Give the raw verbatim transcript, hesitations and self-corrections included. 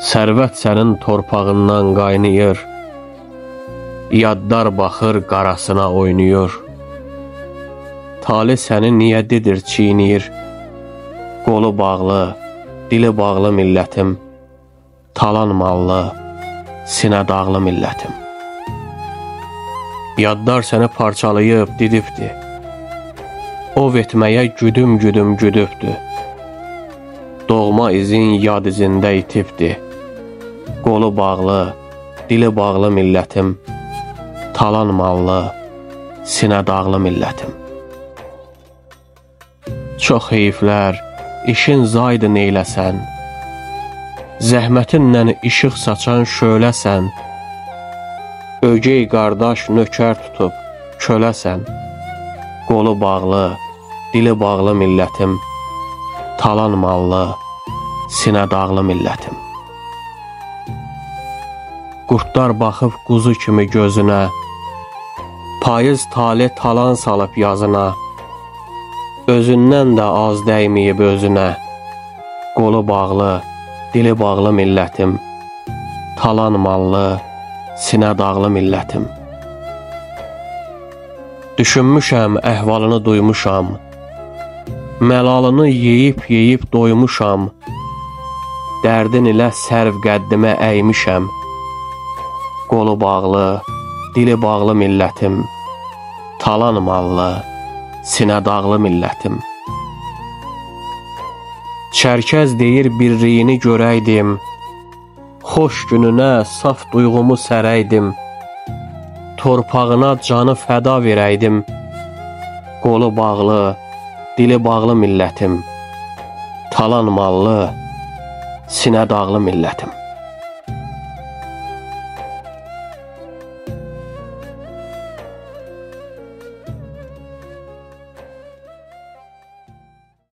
Sərvət sənin torpağından qaynayır, yadlar baxır qarasına oynayır. Tali səni niyyədidir çiyniyir, qolu bağlı, dili bağlı millətim, talan mallı, sinə dağlı millətim. Yadlar səni parçalayıb didibdir, ov etməyə güdüm-güdüm güdübdür. Doğma izin yad izində itibdir, qolu bağlı, dili bağlı millətim, talan mallı, sinə dağlı millətim. Çox heyiflər, işin zaydı neyləsən, zəhmətinlə işıq saçan şöləsən, ögey qardaş nökər tutub köləsən, qolu bağlı, dili bağlı millətim, talan mallı, sinə dağlı millətim. Qurtlar baxıb quzu kimi gözünə, payız tali talan salıb yazına, özündən də az dəyməyib özünə, qolu bağlı, dili bağlı millətim, talan mallı, sinə dağlı millətim. Düşünmüşəm, əhvalını duymuşam, məlalını yeyib-yeyib doymuşam, dərdin ilə sərv qəddimə əymişəm, qolu bağlı, dili bağlı millətim, talan mallı, sinə dağlı millətim. Çərkəz deyir birliyini görəydim, xoş gününə saf duyğumu sərəydim, torpağına canı fəda verəydim, qolu bağlı, dili bağlı millətim, talan mallı, sinə dağlı millətim.